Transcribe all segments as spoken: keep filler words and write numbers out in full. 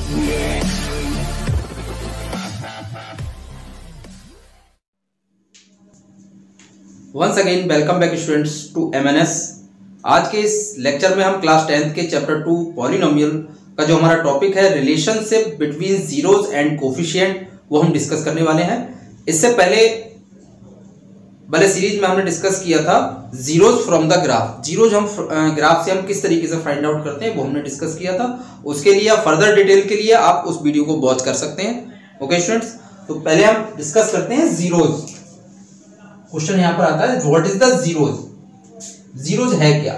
Once again welcome back students to M N S. आज के इस लेक्चर में हम क्लास टेंथ के चैप्टर टू पॉलिनोमियल का जो हमारा टॉपिक है relationship between zeros and coefficient वो हम डिस्कस करने वाले हैं। इससे पहले वाले सीरीज में हमने डिस्कस किया था zeros from the graph. Zeros हम ग्राफ से हम किस तरीके से फाइंड आउट करते हैं वो हमने डिस्कस किया था। उसके लिए फर्दर डिटेल के लिए आप उस वीडियो को वॉच कर सकते हैं। ओके स्टूडेंट्स, तो पहले हम डिस्कस करते हैं जीरोज। क्वेश्चन यहां पर आता है what is the zeros. Zeros है क्या?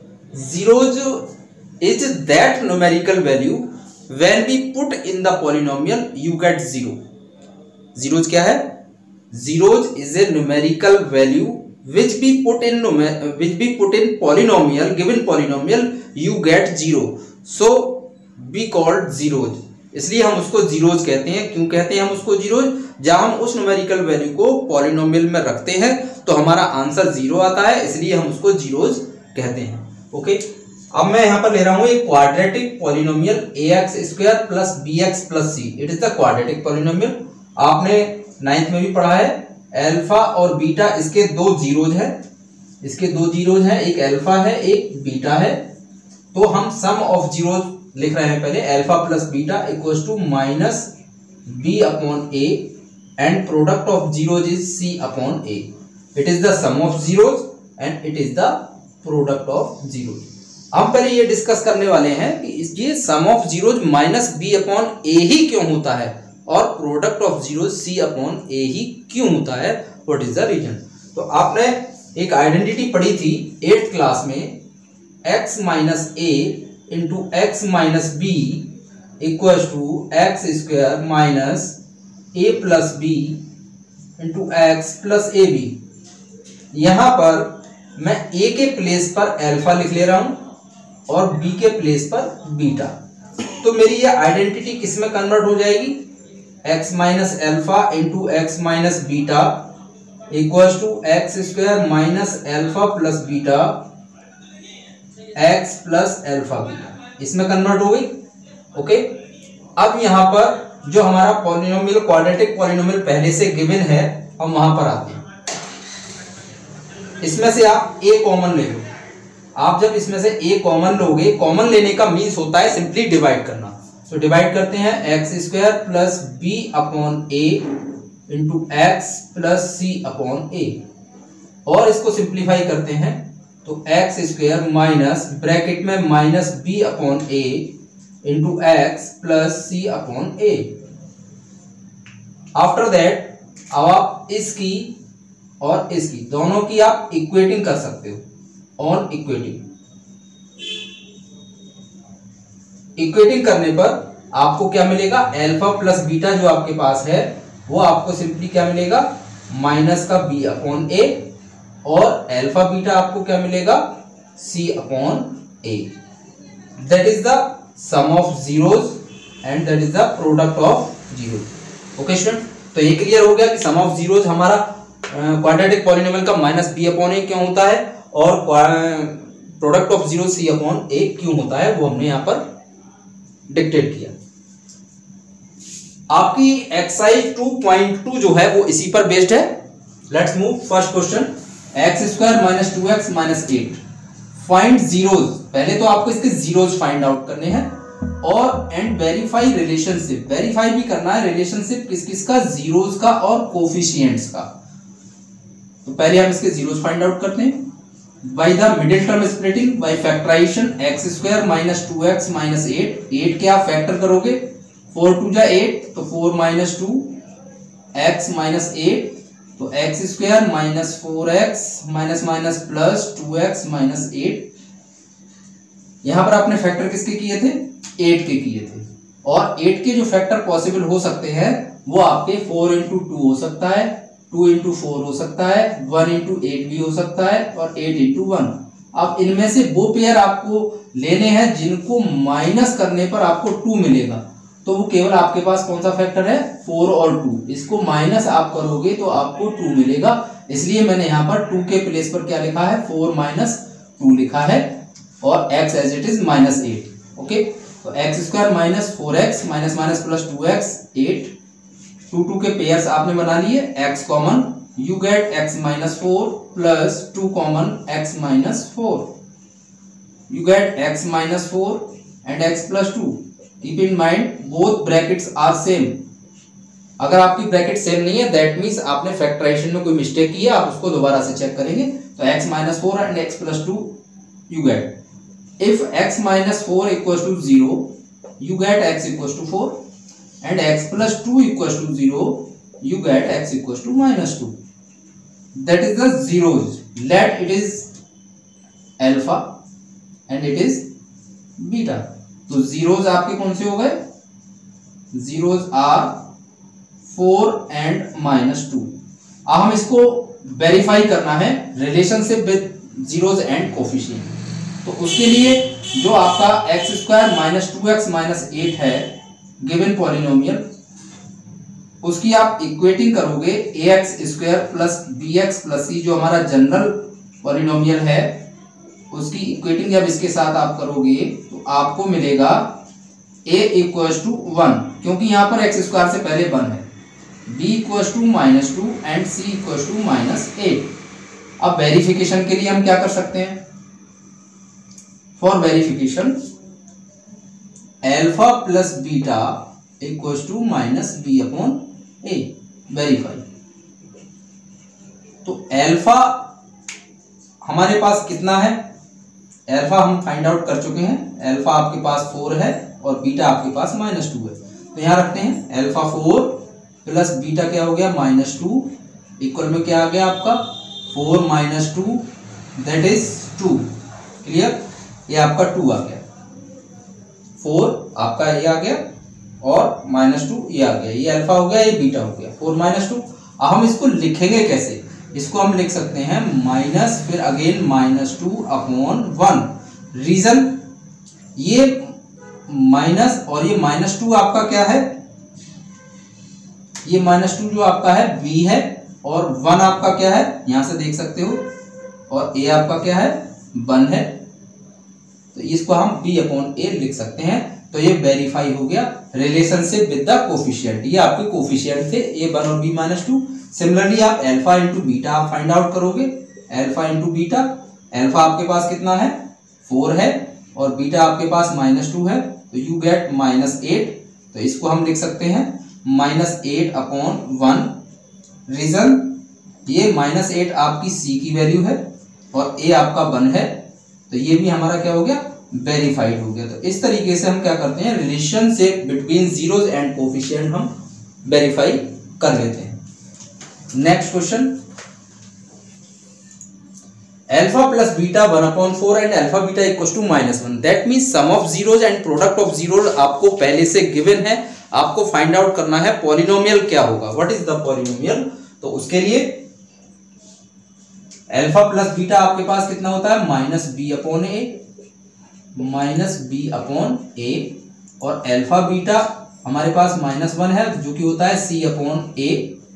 Zeros is that numerical value when we put in the polynomial you get zero. Zeros क्या है? Zeros is a numerical value which we put in which we put in polynomial given polynomial you get zero, so we called zeros। इसलिए हम उसको zeros कहते हैं। क्यों कहते हैं हम उसको जीरोज? जब हम उस न्यूमेरिकल वैल्यू को पॉलिनोमियल में रखते हैं तो हमारा आंसर जीरो आता है, इसलिए हम उसको जीरोज कहते हैं। ओके, अब मैं यहां पर ले रहा हूं एक quadratic polynomial a x square plus b x plus c. It is the quadratic polynomial. आपने नाइन्थ में भी पढ़ा है अल्फा और बीटा, इसके दो जीरोज है। इसके दो जीरोज हैं, एक अल्फा है एक बीटा है। तो हम सम ऑफ जीरोज लिख रहे हैं। पहले alpha plus beta equals to minus b upon a and product of zeros is c upon a. It is the sum of zeros and it is the product of zeros. हम पहले ये discuss करने वाले हैं कि ये sum of zeros minus b upon a ही क्यों होता है और product of zero c upon a ही क्यों होता है, व्हाट इज द रीजन। तो आपने एक आइडेंटिटी पढ़ी थी एट्थ क्लास में, x minus a into x minus b equals to x square minus a plus b into x plus a b. यहां पर मैं a के प्लेस पर अल्फा लिख ले रहा हूं और b के प्लेस पर बीटा। तो मेरी ये आइडेंटिटी किस में कन्वर्ट हो जाएगी? x minus alpha into x minus beta equals to x square minus alpha plus beta x plus alpha beta, इसमें कन्वर्ट हो गई। ओके, अब यहां पर जो हमारा पॉलिनोमियल क्वाड्रेटिक पॉलिनोमियल पहले से गिवन है हम वहां पर आते हैं। इसमें से आप a कॉमन ले लो। आप जब इसमें से a कॉमन लोगे, कॉमन लेने का मीन्स होता है सिंपली डिवाइड करना। तो डिवाइड करते हैं x square plus b upon a into x plus c upon a, और इसको सिंप्लीफाई करते हैं तो एक्स स्क्वायर माइनस ब्रैकेट में minus b upon a into x plus c upon a. After that अब आप इसकी और इसकी दोनों की आप इक्वेटिंग कर सकते हो। ऑन इक्वेटिंग इक्वेटिंग करने पर आपको क्या मिलेगा? अल्फा प्लस बीटा जो आपके पास है वो आपको सिंपली क्या मिलेगा? माइनस का बी अपॉन ए, और अल्फा बीटा आपको क्या मिलेगा? C upon a. That is the sum of zeros and that is the product of zeros. Okay student, तो ये क्लियर हो गया कि सम ऑफ जीरोज हमारा क्वाड्रेटिक पॉलिनोमियल का माइनस बी अपॉन ए क्यों होता है और product of zero c upon a क्यों होता है, वो हमने यहां पर डिक्टेट किया। आपकी एक्सरसाइज टू पॉइंट टू जो है वो इसी पर बेस्ड है। Let's move first question, x square minus two x minus eight find zeros. पहले तो आपको इसके जीरोज फाइंड आउट करने हैं और एंड वेरीफाई रिलेशनशिप। वेरीफाई भी करना है रिलेशनशिप किस किस का? जीरोज का और कोफिशिएंट्स का। तो पहले हम इसके जीरोज फाइंड आउट करते हैं by the middle term splitting by factorization. X square minus two x minus eight, eight के आप फैक्टर करोगे, फोर टू जा एट तो four minus two x minus eight तो x square minus four x minus minus plus two x minus eight. यहां पर आपने factor किसके किए थे? एट के किए थे, और एट के जो फैक्टर पॉसिबल हो सकते हैं वो आपके फोर इंटू टू हो सकता है, टू इंटू फोर हो सकता है, वन इंटू एट भी हो सकता है, और एट इंटू वन। अब इनमें से वो पेयर आपको लेने हैं जिनको माइनस करने पर आपको टू मिलेगा। तो वो केवल आपके पास कौन सा फैक्टर है? फोर और टू। इसको माइनस आप करोगे तो आपको टू मिलेगा, इसलिए मैंने यहाँ पर टू के प्लेस पर क्या लिखा है? फोर माइनस टू लिखा है, और x as it is minus eight. Okay, तो x square minus four x minus minus plus two x eight, two two के पेयर्स आपने बना लिए, x common, you get x minus four plus two common x minus four, you get x minus four and x plus two. Keep in mind both brackets are same. अगर आपकी bracket same नहीं है that means आपने factorisation में कोई mistake की है, आप उसको दोबारा से चेक करेंगे। तो x minus four and x plus two you get, if x minus four equal to zero you get x equal to four and x plus two equal to zero you get x equal to minus two. That is the zeros, let it is alpha and it is beta. तो zeros आपके कौन से हो गए, zeros are four and minus two. अब हम इसको verify करना है relationship with zeros and coefficient. तो उसके लिए जो आपका x square minus two x minus eight है गिवन पॉलिनोमियल, उसकी आप इक्वेटिंग करोगे a x square plus b x plus c, जो हमारा जनरल पॉलिनोमियल है, उसकी इक्वेटिंग जब इसके साथ आप करोगे तो आपको मिलेगा a इक्वल टू वन, क्योंकि यहां पर एक्स स्क्वायर से पहले वन है, b equal to minus two and c equal to minus eight. अब वेरिफिकेशन के लिए हम क्या कर सकते हैं, for verification alpha plus beta equal to minus b upon a, verify. तो अल्फा हमारे पास कितना है, अल्फा हम फाइंड आउट कर चुके हैं, अल्फा आपके पास फोर है और बीटा आपके पास माइनस टू है। तो यहां रखते हैं अल्फा फोर प्लस बीटा क्या हो गया माइनस टू, इक्वल में क्या आ गया आपका four minus two that is two. Clear, ये आपका टू आ गया, फोर आपका ये आ गया और माइनस टू ये आ गया, ये अल्फा हो गया, ये बीटा हो गया, फोर माइनस टू। अब हम इसको लिखेंगे कैसे, इसको हम लिख सकते हैं माइनस फिर again minus two upon one. Reason, ये माइनस और ये माइनस टू आपका क्या है, ये माइनस टू जो आपका है b है और वन आपका क्या है यहां से देख सकते हो, और a आपका क्या है वन है, तो इसको हम b अपॉन a लिख सकते हैं। तो ये वेरीफाई हो गया रिलेशनशिप विद द कोफिशिएंट, ये आपके कोफिशिएंट थे a वन और b माइनस टू। सिमिलरली आप अल्फा इंटू बीटा आप फाइंड आउट करोगे, अल्फा इंटू बीटा, अल्फा आपके पास कितना है फोर है और बीटा आपके पास माइनस टू है, तो यू गेट माइनस एट। तो इसको हम लिख सकते हैं minus eight upon one. Reason, ये माइनस एट आपकी सी की वैल्यू है और ए आपका वन है, तो ये भी हमारा क्या हो गया वेरीफाइड हो गया। तो इस तरीके से हम क्या करते हैं relationship between zeros and coefficient हम वेरीफाई कर लेते हैं। Next question, alpha plus beta one upon four and alpha beta equal to minus one, that means sum of zeros and product of zeros आपको पहले से गिवन है, आपको find out करना है पॉलिनोमियल क्या होगा, व्हाट इज द पॉलिनोमियल। तो उसके लिए अल्फा प्लस बीटा आपके पास कितना होता है minus b upon a, minus b upon a, और अल्फा बीटा हमारे पास माइनस वन है जो कि होता है सी अपॉन ए।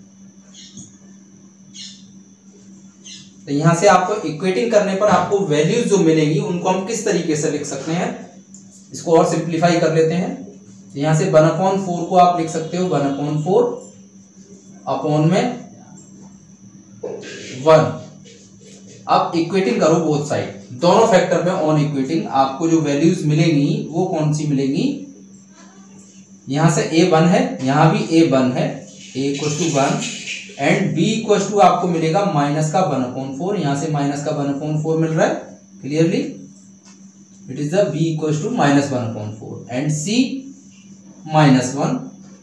तो यहां से आपको इक्वेटिंग करने पर आपको वैल्यूज जो मिलेंगी उनको हम किस तरीके से लिख सकते हैं, इसको और सिंप्लीफाई कर लेते हैं। तो यहां से वन अपॉन फोर को आप लिख सकते हो वन अपॉन फोर अपॉन में वन। अब इक्वेटिंग करो बोथ साइड, दोनों फैक्टर में ऑन इक्वेटिंग आपको जो वैल्यूज मिलेंगी वो कौन सी मिलेंगी, यहां से ए वन है, यहां भी ए वन है, a equal to one and b equal to आपको मिलेगा माइनस का वन अपॉन फोर, यहां से माइनस का वन अपॉन फोर मिल रहा है clearly, it is the b equal to minus one upon four and c minus one,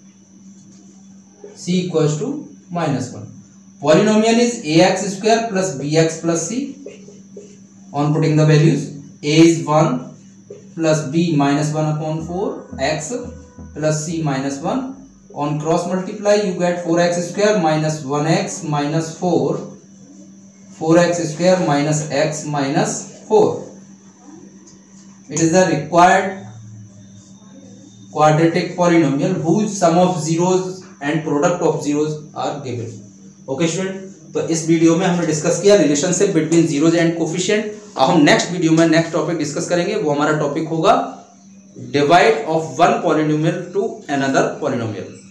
c equal to minus one. Polynomial is ax square plus bx plus c, on putting the values a is one plus b minus one upon four, x plus c minus one, on cross multiply you get four x square minus one x minus four, four x square minus x minus four. It is the required quadratic polynomial whose sum of zeros and product of zeros are given. Okay student, तो इस video में हमने discuss किया relationship between zeros and coefficient. अब हम next video में next topic discuss करेंगे, वो हमारा टॉपिक होगा divide of one polynomial to another polynomial.